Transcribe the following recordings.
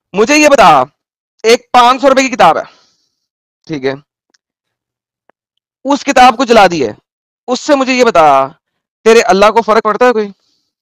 मुझे ये बता, एक 500 रुपए की किताब है, ठीक है, उस किताब को जला दी है, उससे मुझे ये बता, तेरे अल्लाह को फर्क पड़ता है कोई?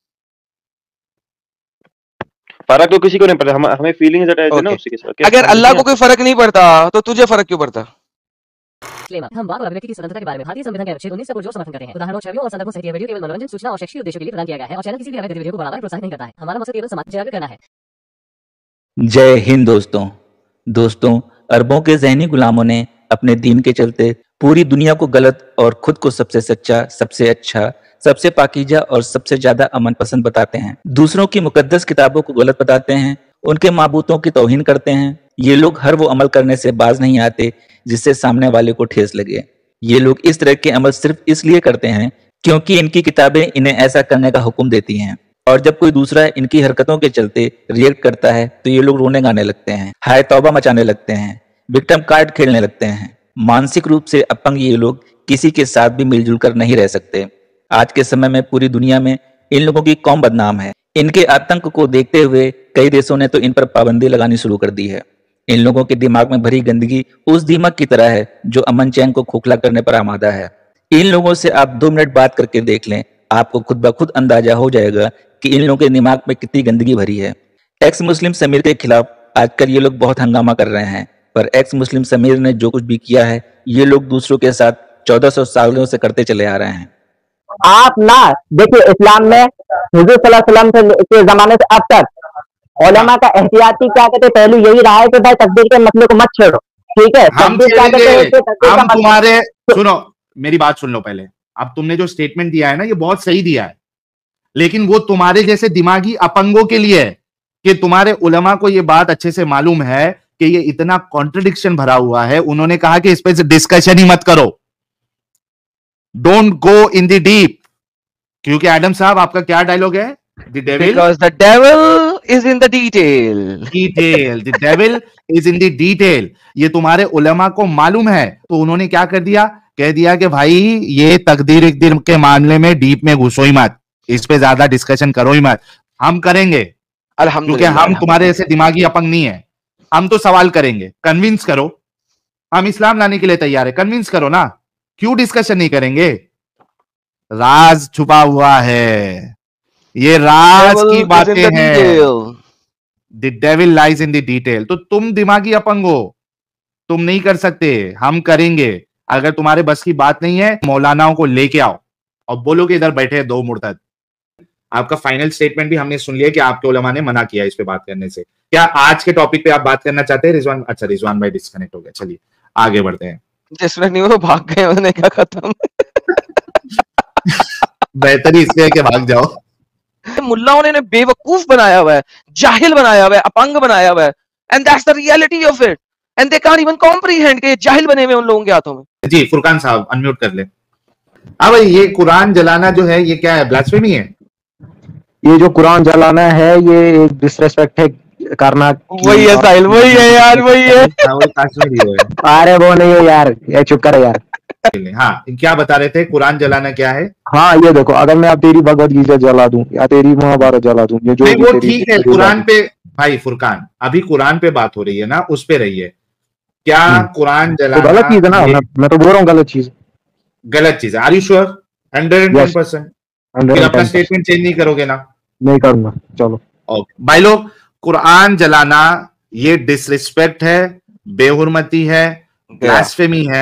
फर्क तो किसी को नहीं पड़ता, हमें फीलिंग्स अटैच है ना ओके, उसी के साथ। अगर अल्लाह को कोई फर्क नहीं पड़ता तो तुझे फर्क क्यों पड़ता? हम वाक और अभिव्यक्ति की स्वतंत्रता के बारे में भारतीय संविधान के अनुच्छेद 19 से पुरजोर समर्थन करते हैं। उदाहरणों, छवियों और संदर्भों सहित यह वीडियो केवल मनोरंजन, सूचना और शैक्षिक उद्देश्यों के लिए प्रदान किया गया है और चैनल किसी भी अवैध गतिविधियों को बढ़ावा या प्रोत्साहित नहीं करता है। हमारा मकसद केवल समाज जागरूक करना है। जय हिंद दोस्तों, अरबों के ज़हनी गुलामों ने अपने दीन के चलते पूरी दुनिया को गलत और खुद को सबसे सच्चा, सबसे अच्छा, सबसे पाकीज़ा और सबसे ज्यादा अमन पसंद बताते हैं। दूसरों की मुकद्दस किताबों को गलत बताते हैं, उनके माबूतों की तौहीन करते हैं। ये लोग हर वो अमल करने से बाज नहीं आते जिससे सामने वाले को ठेस लगे। ये लोग इस तरह के अमल सिर्फ इसलिए करते हैं क्योंकि इनकी किताबें इन्हें ऐसा करने का हुक्म देती हैं, और जब कोई दूसरा इनकी हरकतों के चलते रिएक्ट करता है तो ये लोग रोने गाने लगते हैं, हाय तौबा मचाने लगते हैं, विक्टिम कार्ड खेलने लगते हैं। मानसिक रूप से अपंग ये लोग किसी के साथ भी मिलजुल कर नहीं रह सकते। आज के समय में पूरी दुनिया में इन लोगों की कौम बदनाम है। इनके आतंक को देखते हुए कई देशों ने तो इन पर पाबंदी लगानी शुरू कर दी है। इन लोगों के दिमाग में भरी गंदगी उस दीमक की तरह है जो अमन चैन को खोखला करने पर आमादा है। इन लोगों से आप 2 मिनट बात करके देख लें, आपको खुद ब खुद अंदाजा हो जाएगा कि इन लोगों के दिमाग में कितनी गंदगी भरी है। एक्स मुस्लिम समीर के खिलाफ आजकल ये लोग बहुत हंगामा कर रहे हैं, पर एक्स मुस्लिम समीर ने जो कुछ भी किया है ये लोग दूसरों के साथ 1400 सालों से करते चले आ रहे हैं। आप ना देखिए, इस्लाम में हुजूर सल्लल्लाहु अलैहि वसल्लम के जमाने से अब तक उलमा का एहतियाती क्या कहते पहलू यही रहा है कि भाई तकदीर के मसले को मत छेड़ो, ठीक है। हम तुम्हारे सुनो, मेरी बात सुन लो पहले। अब तुमने जो स्टेटमेंट दिया है ना, ये बहुत सही दिया है, लेकिन वो तुम्हारे जैसे दिमागी अपंगों के लिए है कि तुम्हारे उलमा को ये बात अच्छे से मालूम है कि ये इतना कॉन्ट्रडिक्शन भरा हुआ है। उन्होंने कहा कि इस पर डिस्कशन ही मत करो, don't go in the deep, क्योंकि एडम साहब आपका क्या डायलॉग है? The devil, because the devil is in the detail. The devil is in the detail. ये तुम्हारे उलमा को मालूम है, तो उन्होंने क्या कर दिया? कह दिया कि भाई ये तकदीर एक दिन के मामले में डीप में घुसो ही मत, इस पे ज्यादा डिस्कशन करो ही मत, हम करेंगे क्योंकि हम तुम्हारे ऐसे दिमागी अपंग नहीं है। हम तो सवाल करेंगे, कन्विंस करो, हम इस्लाम लाने के लिए तैयार है, कन्विंस करो ना, क्यों डिस्कशन नहीं करेंगे? राज छुपा हुआ है, ये राज की बातें हैं। The devil lies in the detail. तो तुम दिमागी अपंग हो, तुम नहीं कर सकते, हम करेंगे। अगर तुम्हारे बस की बात नहीं है, मौलानाओं को लेके आओ और बोलो कि इधर बैठे 2 मुर्तद। आपका फाइनल स्टेटमेंट भी हमने सुन लिया कि आपके उलमा ने मना किया इस पे बात करने से। क्या आज के टॉपिक पे आप बात करना चाहते हैं रिजवान? अच्छा, रिजवान भाई डिस्कनेक्ट हो गया, चलिए आगे बढ़ते हैं। डिस्कनेक्ट नहीं, वो भाग गए, उन्होंने क्या खत्म। बेहतर ही इसलिए कि भाग जाओ। मुल्लाओं ने बेवकूफ बनाया हुआ है, जाहिल बनाया हुआ है, अपंग बनाया हुआ है, and that's the reality of it, and they can't even comprehend कि जाहिल बने हुए उन लोगों के हाथों में। जी फुरकान साहब अनम्यूट कर ले। हाँ भाई, ये कुरान जलाना जो है ये क्या है? ब्लास्फेमी है। ये जो कुरान जलाना है ये एक डिसरेस्पेक्ट है करना। वही है साहिल, वही है यार, वही है। अरे वो नहीं है यार, ये चुप कर यार। हाँ, क्या बता रहे थे? कुरान जलाना क्या है? हाँ ये देखो, अगर मैं अब तेरी भगवद गीता जला दूं या तेरी महाभारत जला दूं, ये जो वो ठीक है, कुरान पे भाई फुरकान अभी कुरान पे बात हो रही है ना, उस पे रहिए। क्या कुरान जलाना तो गलत चीज है ना? मैं तो बोल रहा हूँ गलत चीज है। Are you sure? 110%? फिर अपना स्टेटमेंट चेंज नहीं करोगे ना? नहीं करूंगा, चलो। भाई लोग, कुरान जलाना ये डिसरिस्पेक्ट है, बेहुरमती है, ब्लास्फेमी है,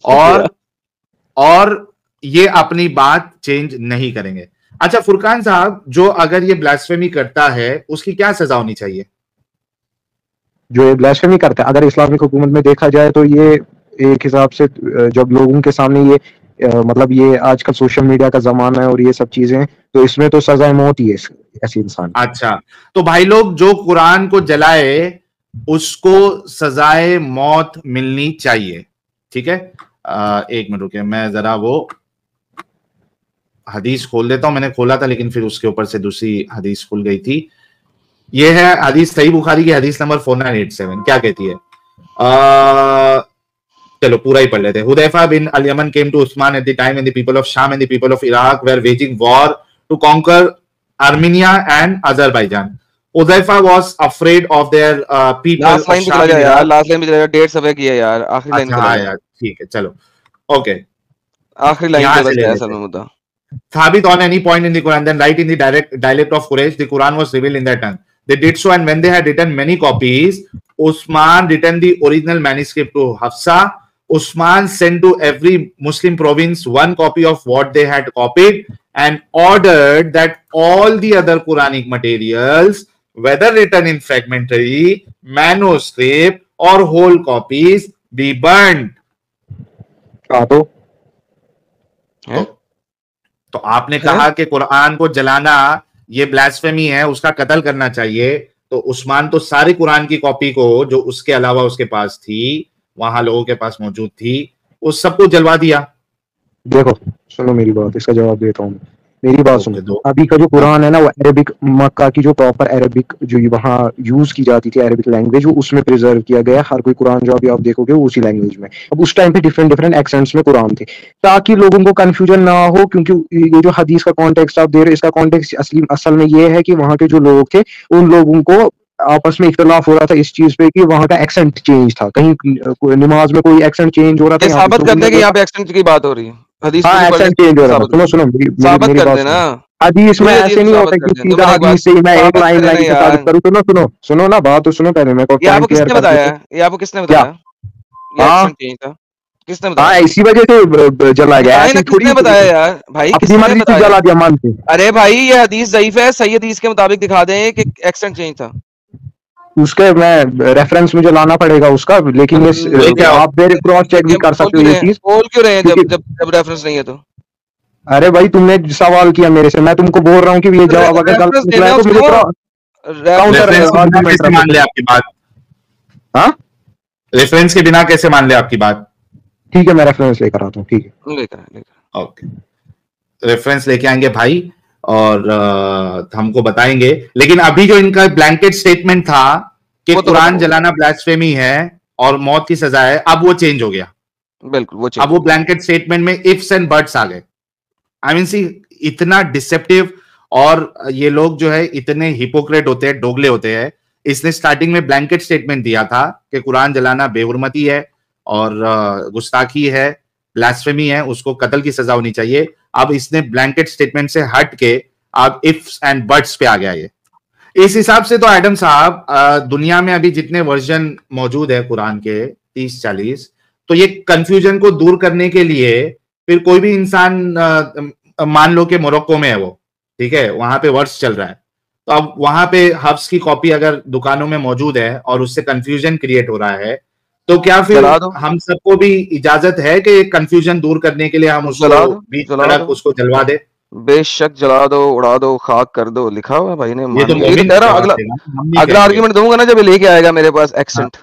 और ये अपनी बात चेंज नहीं करेंगे। अच्छा फुरकान साहब, जो अगर ये ब्लास्फेमी करता है उसकी क्या सजा होनी चाहिए? जो ये ब्लास्फेमी करता है, अगर इस्लामिक हुकूमत में देखा जाए तो ये एक हिसाब से जब लोगों के सामने ये मतलब ये आजकल सोशल मीडिया का जमाना है और ये सब चीजें, तो इसमें तो सजा मौत ही है ऐसे इंसान। अच्छा, तो भाई लोग जो कुरान को जलाए उसको सजाए मौत मिलनी चाहिए, ठीक है। एक मिनट रुकिए, मैं जरा वो हदीस खोल देता हूं। मैंने खोला था लेकिन फिर उसके ऊपर से दूसरी हदीस खुल गई थी। ये है हदीस सही बुखारी की हदीस नंबर 4987। क्या कहती है? चलो पूरा ही पढ़ लेते हैं। Hudaifa bin al Yaman came to Usman at the time and the people of Sham and the people of Iraq were waging war to conquer Armenia and Azerbaijan. Uzaifa was afraid of their people last of line पे चला Sham जा यार, Iraq. Last line पे चला जा, डेढ़ सफे की है यार, आखिरी लाइन पे अच्छा चला हाँ जा, यार ठीक है चलो ओके आखिरी लाइन यहाँ पे से बच ले गया लेते असल हैं में मुद्दा। Thabit on any point in the Quran, then write in the dialect of Quraysh. The Quran was revealed in their tongue. They did so, and when they had written many copies, Usman written the original manuscript to Hafsa. Usman sent to every Muslim province one copy of what they had copied and ordered that all the other Quranic materials, whether written in fragmentary, manuscript, or whole copies, be burned. हाँ हैं? तो आपने कहा कि कुरान को जलाना ये blasphemy है, उसका कत्ल करना चाहिए, तो उस्मान तो सारे कुरान की कॉपी को जो उसके अलावा उसके पास थी, वहां लोगों के पास मौजूद थी, उस सबको जलवा दिया। देखो सुनो मेरी बात, इसका जवाब देता हूँ। मेरी बात ओके, सुनो, दो। अभी का जो कुरान है ना, वो अरेबिक, मक्का की जो प्रॉपर अरेबिक जो वहाँ यूज की जाती थी अरेबिक लैंग्वेज, वो उसमें प्रिजर्व किया गया। हर कोई कुरान जो अभी आप देखोगे वो उसी लैंग्वेज में। अब उस टाइम पे डिफरेंट डिफरेंट एक्सेंट्स में कुरान थे, ताकि लोगों को कंफ्यूजन ना हो, क्योंकि ये जो हदीस का कॉन्टेक्स्ट आप दे रहे हो, इसका कॉन्टेक्स्ट असल में ये है कि वहाँ के जो लोग थे, उन लोगों को आपस में इख्तलाफ हो रहा था इस चीज पे कि वहाँ का एक्सेंट चेंज था, कहीं नमाज में कोई एक्सेंट चेंज हो रहा था। ये यहाँ पे साबित तो करने उन्होंने की यहाँ पे एक्सेंट की बात हो रही है, हदीस हाँ पूरी पढ़ एक्सेंट के चेंज हो रहा था। साबित सुनो कर, सुनो मेरी साबित मेरी कर बात देना, सुनो। हदीस में पूरी ऐसे हदीस नहीं साबित होता कर कि देना। तो सीधा मैंने एक बात हदीस से ही मैं एक साबित लाइन करे ना लाइन से यार, साबित करूँ। सुनो सुनो सुनो ना, बात तो सुनो पहले, मैं ये आपको पॉइंट क्लियर किसने कर बताया देता हूँ। है? ये आपको किसने क्या? बताया ये हाँ एक्सेंट चेंज था? किसने हाँ, बताया? इसी वजह से जला गया, बताए ऐसे ना, ही थोड़ी किसने बताया यार भाई, अपनी किसने मर्जी से बताया? जला दिया मन से। अरे भाई ये हदीस ज़ईफ है, सही हदीस के मुताबिक दिखा दें कि एक्सेंट चेंज था। उसके मैं रेफरेंस मुझे लाना पड़ेगा उसका, लेकिन ये लेके आओ। आप फिर क्रॉस चेक भी कर सकते हो ये चीज, बोल क्यों रहे हैं क्योंकि जब जब जब रेफरेंस नहीं है तो? अरे भाई तुमने सवाल किया मेरे से, मैं तुमको बोल रहा हूँ कि ये जवाब अगर गलत रेफरेंस निकला देना है तो मुझे उसको, काउंटर रेफरेंस के बिना आर्गुमेंट कैसे मान ले आपकी बात? हाँ रेफरेंस के बिना कैसे मान ले आपकी बात? ठीक है, मैं रेफरेंस लेकर आता हूँ। ठीक है, लेकर ओके, रेफरेंस लेके आएंगे भाई और हमको बताएंगे। लेकिन अभी जो इनका ब्लैंकेट स्टेटमेंट था कि वो तो कुरान बताओ। जलाना ब्लास्फेमी है और मौत की सजा है, अब वो चेंज हो गया। बिल्कुल वो अब वो ब्लैंकेट स्टेटमेंट में इफ्स एंड बट्स आ गए। आई मीन सी, इतना डिसेप्टिव और ये लोग जो है इतने हिपोक्रेट होते हैं, डोगले होते हैं। इसने स्टार्टिंग में ब्लैंकेट स्टेटमेंट दिया था कि कुरान जलाना बेहुरमती है और गुस्ताखी है, ब्लास्फेमी है, उसको कत्ल की सजा होनी चाहिए। अब इसने ब्लैंकेट स्टेटमेंट से हट के अब इफ्स एंड बट्स पे आ गया ये। इस हिसाब से तो एडम साहब, दुनिया में अभी जितने वर्जन मौजूद है कुरान के 30-40, तो ये कंफ्यूजन को दूर करने के लिए फिर कोई भी इंसान, मान लो कि मोरक्को में है वो, ठीक है, वहां पे वर्ष चल रहा है, तो अब वहां पे हफ्स की कॉपी अगर दुकानों में मौजूद है और उससे कंफ्यूजन क्रिएट हो रहा है, तो क्या फिर जला दो। हम सबको भी इजाजत है कि कंफ्यूजन दूर करने के लिए हम जला उसको दो, बीच जला सड़क दो। उसको जलवा दे? बेशक जला दो, उड़ा दो, खाक कर दो, लिखा हुआ है भाई ने। ये तो मान, ये तो मोमिन कह रहा हूँ, जवाब अगला देगा, हम नहीं अगला कहेंगे। आर्ग्यूमेंट दूंगा ना जब ये लेके आएगा मेरे पास एक्सेंट।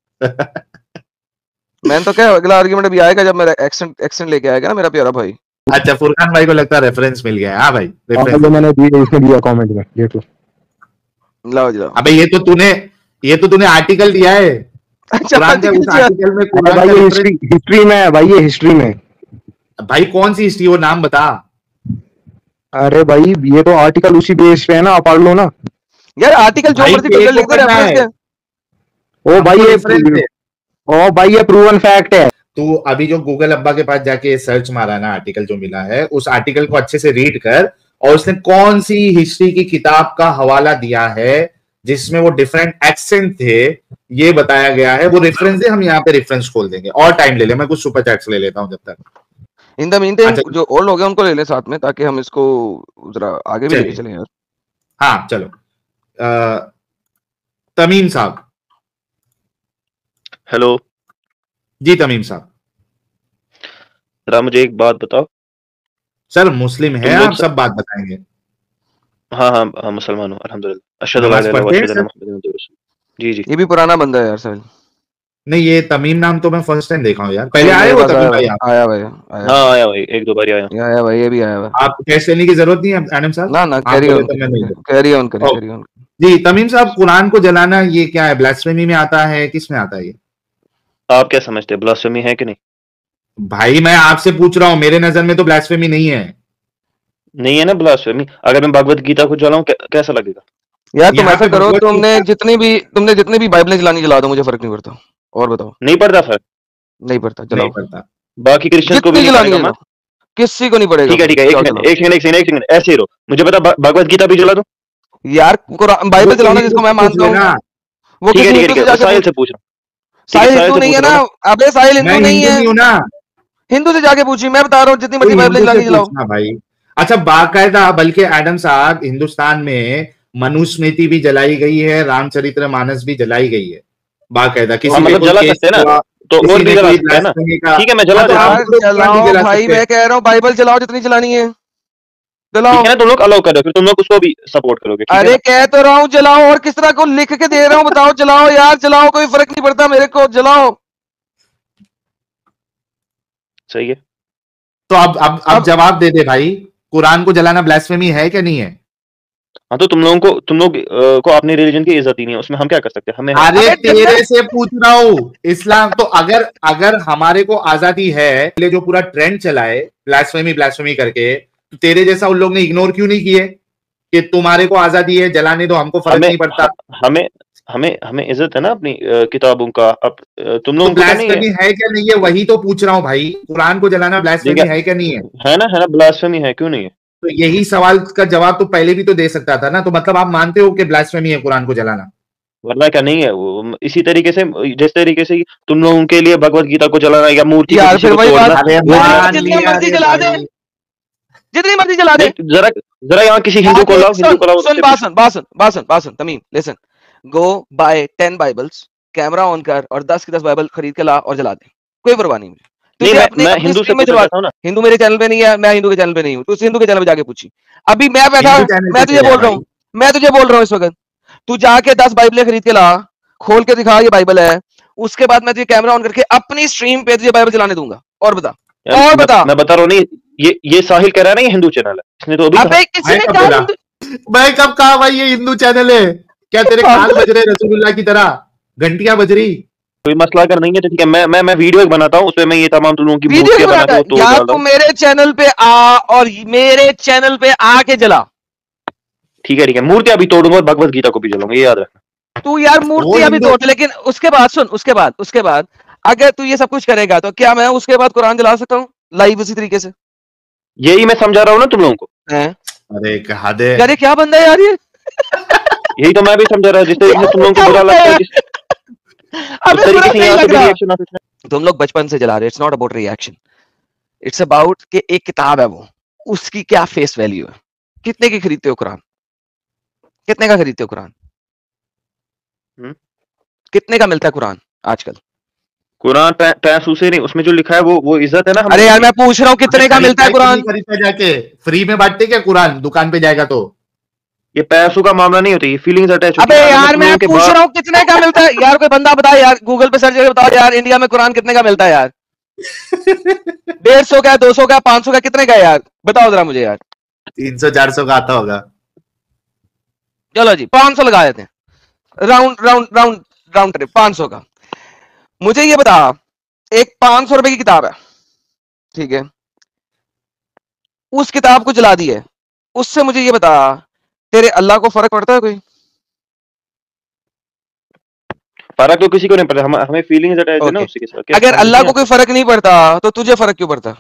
मैंने तो क्या, अगला आर्ग्यूमेंट अभी आएगा जब मेरा एक्सेंट लेके आएगा ना मेरा प्यारा भाई। अच्छा, फुरकान भाई को लगता है रेफरेंस मिल गया है। हाँ भाई, और रेफरेंस। जो मैंने दिया इसने दिया कमेंट में, देख लो। लाओ जी लाओ। अबे ये तो तूने आर्टिकल दिया है अच्छा, कुरान का, उस आर्टिकल में अरे कुरान भाई का ये रेफरेंस। हिस्ट्री में है भाई, ये हिस्ट्री में। भाई कौन सी हिस्ट्री, वो नाम बता। अरे भाई ये तो आर्टिकल उसी बेस पे है ना, आप पढ़ लो ना। यार आर्टिकल जो भाई मर्जी पेज पढ़ लिख दे, पढ़ना रेफरेंस है। क्या? ओ भाई हमको ये reference है। ओ भाई ये प्रूवन फैक्ट है। तू अभी जो गूगल अब्बा के पास जाके सर्च मारा ना, आर्टिकल जो मिला है, उस आर्टिकल को अच्छे से रीड कर, और उसने कौन सी हिस्ट्री की किताब का हवाला दिया है जिसमें वो डिफरेंट एक्सेंट थे ये बताया गया है, वो रेफरेंस दे, हम यहाँ पे रेफरेंस खोल देंगे। और टाइम ले ले, मैं कुछ सुपर चैट्स ले लेता हूँ जब तक। इन द मीन टाइम अच्छा। जो और लोग हैं उनको ले ले साथ में, ताकि हम इसको जरा आगे भी लेके चलिए। चलें यार। हाँ चलो, तमीम साहब। हेलो जी तमीम साहब। जरा मुझे एक बात बताओ। सर मुस्लिम है तुम लोग आप, सब बात बताएंगे। हाँ हाँ हाँ, मुसलमान हूँ अल्हम्दुलिल्लाह। अशहदु अल्ला नमाज इलाहा पढ़ते हैं इल्लल्लाह सर? मुहम्मदुर रसूलुल्लाह। जी जी। ये भी पुराना बंदा है यार साहिल। नहीं, ये तमीम नाम तो मैं फर्स्ट टाइम देखा हूँ यार। पहले नहीं, आए मेरे हो पास तमीम आया भाई भाई, आप? आया भाई, हाँ आया भाई, एक दो बार आया। ये आया भाई, ये भी आया भाई। आप कैश लेने की जरूरत नहीं है एडम साहब। ना ना, आप कैरी बोले ऑन तो मैं नहीं दूँ। कैरी ऑन करें, ओ। Carry on. जी तमीम साहब, कुरान को जलाना ये क्या है? ब्लास्फेमी में आता है, किस में आता है ये? आप क्या समझते हैं, ब्लास्फेमी है कि नहीं? भाई मैं आपसे पूछ रहा हूँ, मेरे नजर में तो ब्लास्फेमी नहीं है। नहीं है ना ब्लास्फेमी। अगर मैं भगवत गीता को जलाऊं कैसा लगेगा? यार तुम यहाँ ऐसा पे करो, भगवत तुमने जितनी भी बाइबलें चलानी चला दो, मुझे फर्क नहीं पड़ता। और बताओ। नहीं पड़ता फर्क? नहीं पड़ता, नहीं चलाओ। पड़ता। बाकी क्रिश्चियंस को भी जितनी नहीं चलानी पड़ेगा है मत। चलाओ, किसी को नहीं पड़ेगा ठीक है फर्क, ठीक है, एक चलाओ सेकंड चलाओ। एक सेकंड एक सेकंड एक सेकंड, ऐसे ही रहो। मुझे बता, भगवत गीता भी चला दो। यार कुरान बाइबल वो तो चलाओ ना, हिंदू जिसको मैं से पूछ मानता हूँ, लेना। वो ठीक है किसी ठीक है हिंदू ठीक से है, जाके साहिल पूछ। से पूछ रहा हूँ। ठीक है, साहिल साहिल हिंदू से नहीं पूछ है रहा ना? हूँ अबे साहिल मैं हिंदू नहीं हिंदू है, नहीं हूं ना, हिंदू से जाके पूछी। मैं बता रहा हूँ, जितनी तो मर्जी बाइबलें हिंदू से चलानी चलाओ। पूछना भाई। अच्छा, बाकायदा बल्कि एडम साहब, हिंदुस्तान में मनुस्मृति भी जलाई गई है, रामचरित्र मानस भी जलाई गई है बाकायदा। हाँ किसी पे मतलब कोई जला केस सकते हैं ना, हुआ, तो और किसी भी ने जला कोई सकते हैं ना। ब्लास्फेमी का, ठीक है, मैं हाँ जला तो देता आप हूँ। यार बोलो कुरान नहीं चलाओ जला भाई, सकते। मैं कह रहा हूँ बाइबल चलाओ, जितनी चलानी है ठीक चलाओ। है ना, तुम लोग अलाउ कर रहे हो, फिर तुम लोग उसको भी सपोर्ट करोगे, ठीक है अरे ना? कह तो रहा हूँ जलाओ, और किस तरह को लिख के दे रहा हूँ, बताओ। चलाओ यार चलाओ, कोई फर्क नहीं पड़ता मेरे को, जलाओ। सही है। तो अब अब जवाब दे दे भाई, कुरान को जलाना ब्लास्फेमी है क्या नहीं है? हाँ तो तुम लोग को अपनी रिलीजन की इज्जत ही नहीं है, उसमें हम क्या कर सकते हैं? हमें है। अरे अबे तेरे से पूछ रहा हूं, इस्लाम तो अगर अगर हमारे को आजादी है, पहले जो पूरा ट्रेंड चला है ब्लास्फेमी ब्लास्फेमी करके, तो तेरे जैसा उन लोग ने इग्नोर क्यों नहीं किए कि तुम्हारे को आजादी है, जलाने दो, हमको फर्क हमें नहीं पड़ता। हमें हमें हमें इज्जत है ना अपनी किताबों का। अब तुम तो लोगों को तो नहीं है। ब्लास्फेमी है क्या नहीं है, वही तो पूछ रहा हूं भाई। कुरान को जलाना ठीक ब्लास्फेमी है क्या नहीं है? है ना, ब्लास्फेमी है, क्यों नहीं है? तो यही सवाल का जवाब तो पहले भी तो दे सकता था ना। तो मतलब आप मानते हो कि ब्लास्फेमी है कुरान को जलाना? वरना क्या नहीं है वो? इसी तरीके से, जिस तरीके से तुम लोगों के लिए भगवत गीता को जलाना या मूर्ति को यार किसी फिर को वही तोड़ना, बात, अरे वो नहीं है। मान जितनी लिया मर्जी रे जला दे, भाई। जितनी मर्जी जला दे। नहीं, जरा जरा यहाँ किसी हिंदू को लाओ, हिंदू सुन को लाओ, सुन, उससे पूछो। बासन Tamim, listen. Go by 10 Bibles, camera on कर, और 10 की 10 बाइबल खरीद के ला और जला दे, कोई परवाह नहीं मुझे। नहीं, तुझे अपने मैं अपने हिंदू से स्ट्रीम में पूछना जलवा। चाहता हूँ ना। हिंदू मेरे चैनल पे नहीं है, मैं हिंदू के चैनल पे नहीं हूँ, तू हिंदू के चैनल पे जाके पूछी। अभी मैं बैठा, हिंदू चैनल मैं पे तुझे चले आ बोल रहा भाई। हूँ, मैं तुझे बोल रहा हूँ इस वक्त, तू जाके 10 बाइबलें खरीद के ला, खोल के दिखा ये बाइबल है, उसके बाद मैं तुझे कैमरा ऑन करके अपनी स्ट्रीम पे तुझे बाइबल चलाने दूंगा। और बता, यार और बता। मैं बता रहा हूँ, नहीं, ये साहिल कह रहा है ना, ये हिंदू चैनल है, इसने तो अभी कहा। अबे किसी मैं ने कब कहा बोला? हिंदू? मैं कब कहा भाई ये हिंदू चैनल है? क्या तेरे कान बज रहे रसूलुल्लाह की तरह, घंटियां बज रही? कोई मसला अगर नहीं है तो ठीक है, मैं वीडियो बनाता हूँ, उसमें मैं ये तमाम तुम लोगों की वीडियो मूर्तियां बना बनाता के है वो तोड़ या डालता तू हूँ। मेरे चैनल पे आ, और मेरे चैनल पे आके जला। ठीक है, मूर्तियां भी तोड़ूंगा और भगवत गीता को भी जलाऊंगा, ये याद रखना। तू यार वो मूर्तियां भी हिंदू तोड़, लेकिन उसके बाद सुन, उसके बाद अगर तू ये सब कुछ करेगा तो क्या मैं उसके बाद कुरान जला सकता हूँ लाइव उसी तरीके से? यही मैं समझा रहा हूँ ना तुम लोगों को। हैं? अरे हद है। यार ये क्या बंदा है यार ये? यही तो मैं भी समझा रहा हूँ, जिस तरीके से तुम लोगों को क्या बुरा बंदा लगता है, यार? उस अबे तरीके बुरा से नहीं यहाँ से लग भी रहा। रिएक्शन आता है। तुम लोग बचपन से जला रहे, it's not about reaction, it's about कि एक किताब है वो, उसकी क्या फेस वैल्यू है। कितने की खरीदते हो कुरान? कितने का खरीदते हो कुरान? कितने का मिलता है कुरान आजकल? कुरान पैसों से नहीं, उसमें जो लिखा है वो इज्जत है ना हम अरे लोगों यार की। मैं पूछ रहा हूँ कितने का मिलता है कुरान? खरीदता जाके फ्री में बांटते क्या कुरान दुकान पे जाएगा तो? ये पैसों का मामला नहीं होता, ये फीलिंग्स अटैच होती अबे है ना। यार मैं पूछ रहा हूँ कितने का मिलता है यार, कोई बंदा बताए यार, गूगल पे सर्च करके बताओ यार, इंडिया में कुरान कितने का मिलता है यार? 150 का, 200 का, 500 का, कितने का है यार? बताओ जरा मुझे यार। 300-400 का आता होगा। चलो जी 500 लगा देते हैं, round round round round trip 500 का। मुझे ये बता, एक 500 रुपए की किताब है, ठीक है, उस किताब को जला दी है, उससे मुझे ये बता तेरे अल्लाह को फर्क पड़ता है कोई? फर्क तो किसी को नहीं पड़ता, हमें फीलिंग्स अटैच है ना ओके, उसी के साथ। अगर अल्लाह को कोई फर्क नहीं पड़ता तो तुझे फर्क क्यों पड़ता?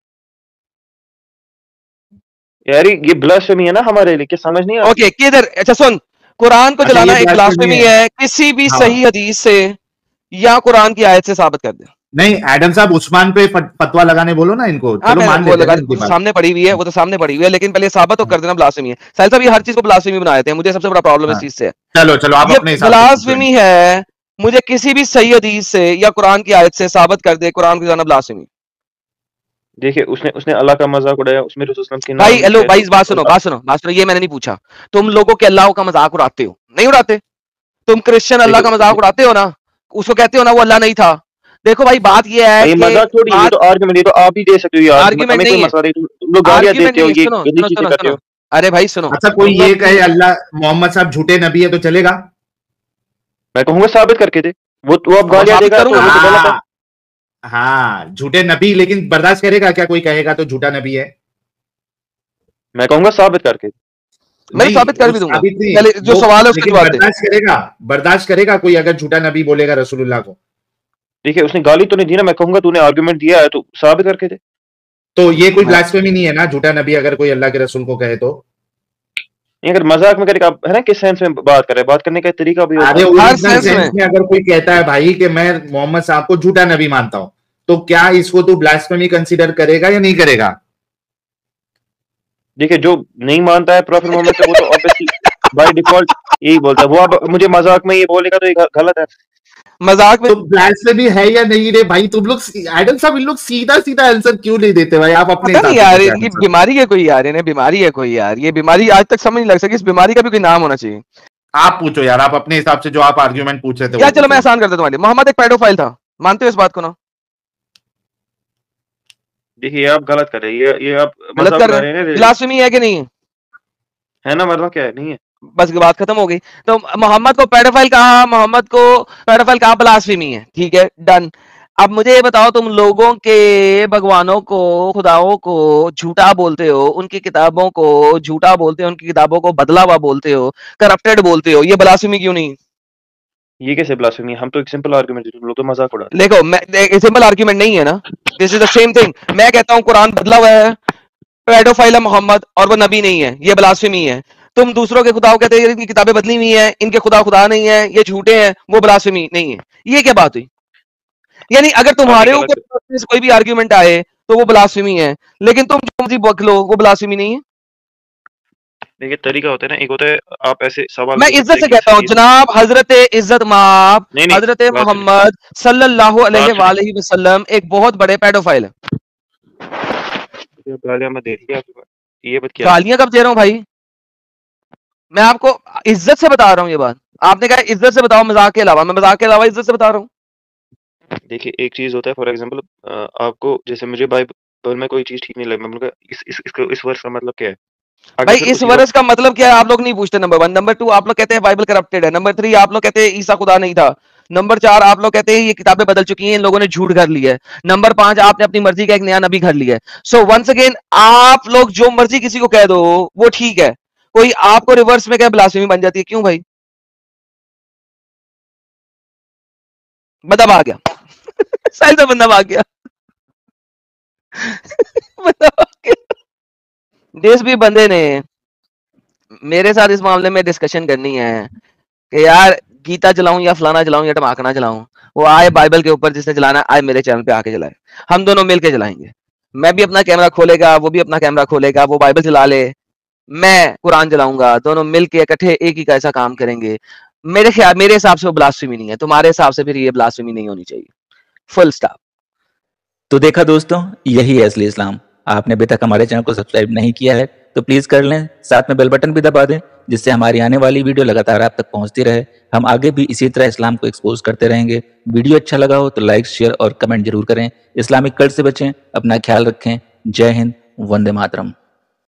यार ये ब्लास्फेमी है ना हमारे लिए, क्या समझ नहीं आ ओके किधर? अच्छा सुन, कुरान को अच्छा, जलाना ये एक ब्लास्फेमी ब्लास्फेमी है, किसी भी हाँ। सही हदीस से या कुरान की आयत से साबित कर दे। नहीं एडम साहब, उस्मान पे फतवा लगाने बोलो ना इनको। हाँ चलो मैं मान वो लेते हैं लगा, ना इनकी वो तो बात। सामने पड़ी हुई है, वो तो सामने पड़ी हुई है, लेकिन पहले साबित तो कर देना ब्लास्फेमी है। साहिल साहब ये हर चीज को ब्लास्फेमी बना देते हैं, मुझे सबसे बड़ा प्रॉब्लम इस हाँ। चीज से है। चलो चलो आप ये अपने हिसाब से पूछ लो। ब्लास्फेमी है, मुझे किसी भी सही हदीस से या कुरान की आयत से साबित कर दे कुरान को जलाना ब्लास्फेमी। देखिए उसने अल्लाह का मजाक उड़ाया, उसमें रसूल सल्लल्लाहु अलैहि वसल्लम के भाई नाम हेलो लिखे भाई, हैं, बात सुनो बात सुनो बात सुनो, ये मैंने नहीं पूछा। तुम लोगों के अल्लाह का मजाक उड़ाते हो, नहीं उड़ाते? तुम क्रिश्चियन अल्लाह का मजाक उड़ाते हो ना, उसको कहते हो ना वो अल्लाह नहीं था। देखो भाई बात ये है भाई कि मजाक छोड़ी, ये तो आर्गुमेंट, ये तो आप ही दे सकते हो यार, आर्गुमेंट हमें नहीं कोई है, मसला नहीं, तुम लोग गालियां आर्गुमेंट देते हो, नहीं है। ये सुनो गंदी सुनो चीजें सुनो करते सुनो, हो। अरे भाई सुनो, अच्छा कोई तुम लोग ये कहे अल्लाह मोहम्मद साहब झूठे नबी है तो चलेगा? मैं कहूंगा साबित करके दे, वो अब गालियां साबित देगा तो करूंगा। वो तो गलत है। हाँ झूठे नबी, लेकिन बर्दाश्त करेगा क्या कोई कहेगा तो झूठा नबी है? मैं कहूंगा साबित करके। मैं नहीं, साबित कर वो भी दूंगा, साबित नहीं, पहले जो वो सवाल है उसका लेकिन जवाब दे। बर्दाश्त करेगा कोई अगर झूठा नबी बोलेगा रसूलुल्लाह को? देखिए उसने गाली तो नहीं दी ना, मैं कहूंगा तूने आर्गुमेंट दिया है तो साबित करके दे। तो ये कोई मैं ब्लास्फेमी नहीं है ना, झूठा नबी अगर कोई अल्लाह के रसूल को कहे तो? ये अगर मजाक में करेगा है ना, किस सेंस में बात करे, बात करने का तरीका भी होता अरे है। हर ओरिजिनल सेंस सेंस में में अगर कोई कहता है भाई कि मैं मोहम्मद साहब को झूठा नबी मानता हूं, तो क्या इसको तू ब्लास्फेमी कंसीडर करेगा या नहीं करेगा? देखिए जो नहीं मानता है प्रॉफिट मोहम्मद से, वो तो ऑब्वियसली बाय डिफॉल्ट यही बोलता है। वो अब मुझे मजाक में ये बोलेगा तो ये गलत है। मजाक में तो ब्लास्फेमी है या नहीं रे भाई? तुम लोग एडम साहब इन लोग सीधा सीधा आंसर क्यों नहीं देते भाई? आप अपने पता हिसाब नहीं से यार, देते इनकी आंसर। बीमारी है कोई यार, इन्हें बीमारी है कोई यार, ये बीमारी आज तक समझ नहीं लग सकी, इस बीमारी का भी कोई नाम होना चाहिए। आप पूछो यार, आप अपने हिसाब से जो आप आर्ग्यूमेंट पूछ रहे थे या वो चलो मैं पूछो। आसान कर देता हूँ, मोहम्मद एक पेडोफाइल था, मानते हो इस बात को ना? देखिए आप गलत कर रहे हैं, ये आप गलत मजाक कर उड़ा रहे रहे हैं, हैं। ब्लास्फेमी है कि नहीं है? है ना, मरना क्या है, नहीं है। बस बात खत्म हो गई। तो मोहम्मद को पेडोफाइल कहा, मोहम्मद को पेडोफाइल कहा, ब्लास्फेमी है, ठीक है, डन। अब मुझे ये बताओ, तुम लोगों के भगवानों को, खुदाओं को झूठा बोलते हो, उनकी किताबों को झूठा बोलते हो, उनकी किताबों को बदला हुआ बोलते हो, करप्टेड बोलते हो, ये ब्लास्फेमी क्यों नहीं? ये कैसे ब्लास्फेमी है? हम तो एक सिंपल आर्गुमेंट, तुम लोग तो मजाक उड़ा रहे देखो, मैं सिंपल आर्ग्यूमेंट नहीं है ना, this is the same thing. मैं कहता हूं कुरान बदला हुआ है, पेडोफाइल है मोहम्मद और वो नबी नहीं है, ये ब्लास्फेमी है। तुम दूसरों के खुदाओं कहते हैं इनकी किताबें बदली हुई हैं, इनके खुदा खुदा नहीं है, ये झूठे हैं, वो ब्लास्फेमी नहीं है। ये क्या बात हुई? यानी अगर आप तुम्हारे ही गलत ऊपर कोई भी आर्ग्यूमेंट आए तो वो ब्लास्फेमी है, लेकिन तुम जो मर्जी बक लो वो ब्लास्फेमी नहीं है। देखिए तरीका होता है ना, एक होता है आप ऐसे सवाल मैं पूछ इज्जत से सकते हैं कहता हूँ कि जनाब, हजरत इज्जत माप, नहीं नहीं हजरत बात सुनिए, मोहम्मद सल्लल्लाहु अलैहि बात सुनिए। वसल्लम एक बहुत बड़े पेडोफाइल है। ये गालियां मत दे दिया आपके पास, ये बात क्या? गालियां कब दे रहा हूँ भाई? मैं आपको इज्जत से बता रहा हूँ ये बात। आपने कहा इज्जत से बताओ मजाक के अलावा, मैं मजाक के अलावा इज्जत से बता रहा हूँ। देखिए एक चीज होता है, फॉर एग्जांपल आपको जैसे मुझे बाइबल में कोई चीज ठीक नहीं लगी, मैं बोलूंगा इस वर्ष का मतलब क्या है। अगर भाई फिर इस उसी वर्ष वक्त का मतलब क्या है आप लोग नहीं पूछते, नंबर 1। नंबर 2, आप लोग कहते हैं बाइबल करप्टेड है। नंबर 3, आप लोग कहते हैं ईसा खुदा नहीं था। नंबर 4, आप लोग कहते हैं ये किताबें बदल चुकी हैं, इन लोगों ने झूठ कर लिया है। नंबर 5, आपने अपनी मर्जी का एक नया नबी घर लिया है। सो वंस अगेन, आप लोग जो मर्जी किसी को कह दो वो ठीक है, कोई आपको रिवर्स में क्या ब्लास्फेमी बन जाती है, क्यों भाई? बंदा भाग गया साइड से बंदा भाग गया बंदा भाग गया। जिस भी बंदे ने मेरे साथ इस मामले में डिस्कशन करनी है कि यार गीता चलाऊं या फलाना चलाऊं या टमाकना चलाऊं, वो आए बाइबल के ऊपर, जिसने चलाना आए मेरे चैनल पे आके चलाए, हम दोनों मिलके चलाएंगे। मैं भी अपना कैमरा खोलेगा, वो भी अपना कैमरा खोलेगा, वो बाइबल चला ले, मैं कुरान चलाऊंगा, दोनों मिलके इकट्ठे एक ही कैसा काम करेंगे। मेरे हिसाब से वो ब्लास्फेमी नहीं है, तुम्हारे हिसाब से फिर ये ब्लास्फेमी नहीं होनी चाहिए, फुल स्टॉप। तो देखा दोस्तों, यही है असली इस्लाम। आपने अभी तक हमारे चैनल को सब्सक्राइब नहीं किया है तो प्लीज कर लें, साथ में बेल बटन भी दबा दें, जिससे हमारी आने वाली वीडियो लगातार आप तक पहुंचती रहे। हम आगे भी इसी तरह इस्लाम को एक्सपोज करते रहेंगे। वीडियो अच्छा लगा हो तो लाइक, शेयर और कमेंट जरूर करें। इस्लामिक कल्ट से बचें, अपना ख्याल रखें। जय हिंद, वंदे मातरम।